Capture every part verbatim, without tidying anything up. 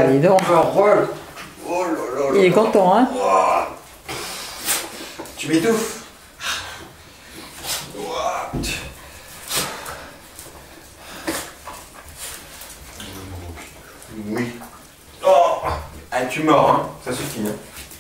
bah dis donc. Parole. Oh là là là. Il est content, hein? Oh. Tu m'étouffes. Oui. Oh. Ah, tu mords, hein. Ça suffit, hein.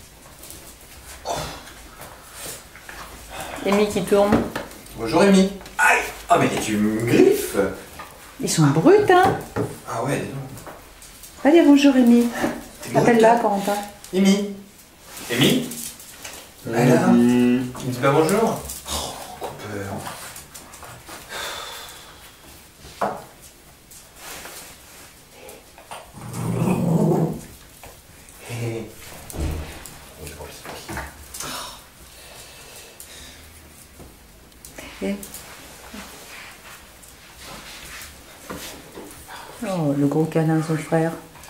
Amy qui tourne. Bonjour, Amy. Aïe. Ah, mais tu me griffes. Ils sont bruts, hein? Ah ouais, dis donc. Va dire bonjour, Amy. T'es Appelle-la, Corentin. Amy. Amy. Elle là. Tu me dis pas bonjour? Oh, coupeur. Hé. Et... Oh, le gros câlin de son frère.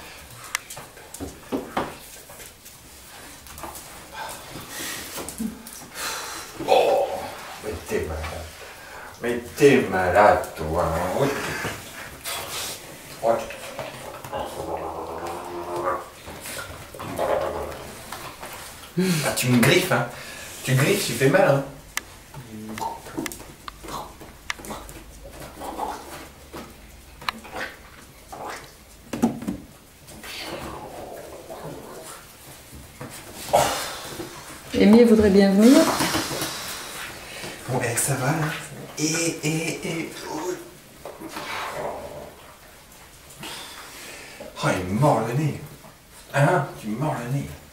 Oh, mais t'es malade. Mais t'es malade, toi. Oui. Ouais. Ah, tu me griffes, hein. Tu griffes, tu fais mal, hein. Amy voudrait bien venir. Bon, eh, ça va, là. Et, et, et... Oh, oh il me mord le nez. Hein, tu me mords le nez.